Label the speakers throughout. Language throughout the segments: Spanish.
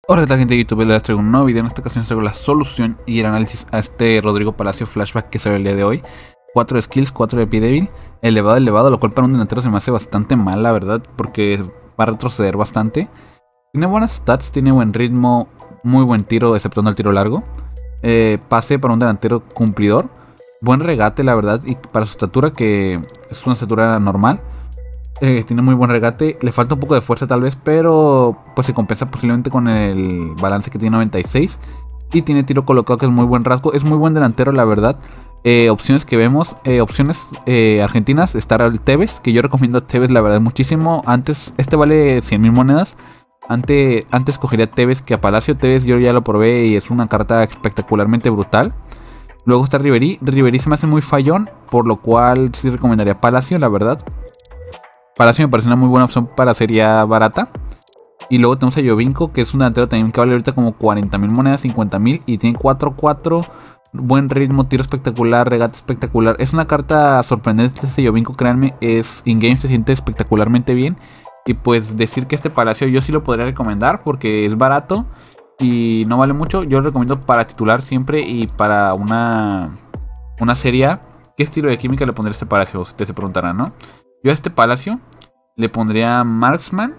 Speaker 1: Hola, ¿qué tal, gente de YouTube? Les traigo un nuevo video. En esta ocasión les traigo la solución y el análisis a este Rodrigo Palacio flashback que salió el día de hoy. 4 skills, 4 de pie débil, elevado, lo cual para un delantero se me hace bastante mal, la verdad, porque va a retroceder bastante. Tiene buenas stats, tiene buen ritmo, muy buen tiro, exceptuando el tiro largo. Pase para un delantero cumplidor. Buen regate, la verdad, y para su estatura, que es una estatura normal. Tiene muy buen regate, le falta un poco de fuerza tal vez, pero pues se compensa posiblemente con el balance que tiene 96. Y tiene tiro colocado, que es muy buen rasgo, es muy buen delantero, la verdad. Opciones que vemos, opciones argentinas, está el Tevez, que yo recomiendo a Tevez, la verdad, muchísimo. Antes, este vale 100.000 monedas. Antes cogería a Tevez que a Palacio. Tevez yo ya lo probé y es una carta espectacularmente brutal. Luego está Ribery. Ribery se me hace muy fallón, por lo cual sí recomendaría Palacio, la verdad. Palacio me parece una muy buena opción para serie barata. Y luego tenemos a Giovinco, que es un delantero también que vale ahorita como 40.000 monedas, 50.000. Y tiene 4-4, buen ritmo, tiro espectacular, regate espectacular. Es una carta sorprendente este Giovinco, créanme. In-game se siente espectacularmente bien. Y pues decir que este Palacio yo sí lo podría recomendar porque es barato y no vale mucho. Yo lo recomiendo para titular siempre y para una serie A. ¿Qué estilo de química le pondré a este Palacio? Ustedes se preguntarán, ¿no? Yo a este Palacio le pondría Marksman,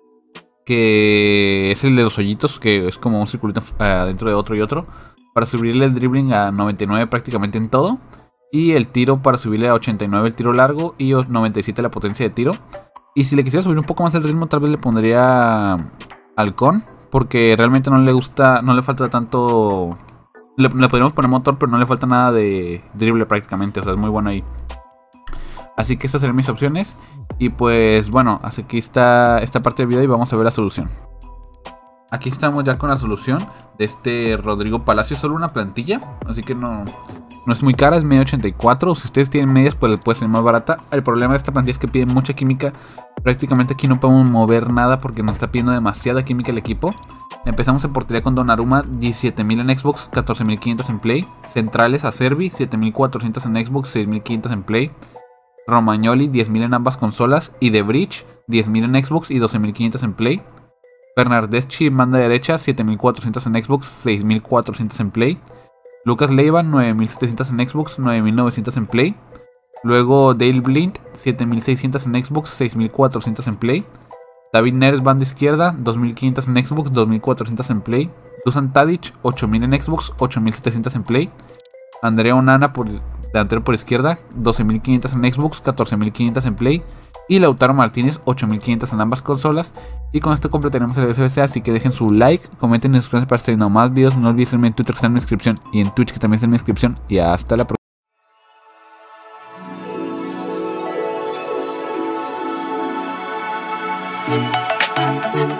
Speaker 1: que es el de los hoyitos, que es como un circulito dentro de otro y otro, para subirle el dribbling a 99 prácticamente en todo. Y el tiro para subirle a 89 el tiro largo y 97 la potencia de tiro. Y si le quisiera subir un poco más el ritmo, tal vez le pondría Halcón, porque realmente no le gusta, no le falta tanto. Le podríamos poner motor, pero no le falta nada de dribble prácticamente, o sea, es muy bueno ahí. Así que estas serían mis opciones. Y pues bueno, hasta aquí está esta parte del video y vamos a ver la solución. Aquí estamos ya con la solución de este Rodrigo Palacio. Solo una plantilla, así que no es muy cara, es media 84. Si ustedes tienen medias, pues puede ser más barata. El problema de esta plantilla es que pide mucha química. Prácticamente aquí no podemos mover nada porque nos está pidiendo demasiada química el equipo. Empezamos en portería con Donnarumma, 17.000 en Xbox, 14.500 en Play. Centrales a Servi, 7.400 en Xbox, 6.500 en Play. Romagnoli, 10.000 en ambas consolas. Y The Bridge, 10.000 en Xbox y 12.500 en Play. Bernardeschi, banda derecha, 7.400 en Xbox, 6.400 en Play. Lucas Leiva, 9.700 en Xbox, 9.900 en Play. Luego Dale Blind, 7.600 en Xbox, 6.400 en Play. David Neres, banda izquierda, 2.500 en Xbox, 2.400 en Play. Dusan Tadic, 8.000 en Xbox, 8.700 en Play. Andrea Onana, delantero por izquierda, 12.500 en Xbox, 14.500 en Play. Y Lautaro Martínez, 8.500 en ambas consolas. Y con esto completaremos el SBC, así que dejen su like, comenten y suscríbanse para estar viendo más videos. No olviden seguirme en Twitter, que está en mi descripción, y en Twitch, que también está en mi descripción. Y hasta la próxima.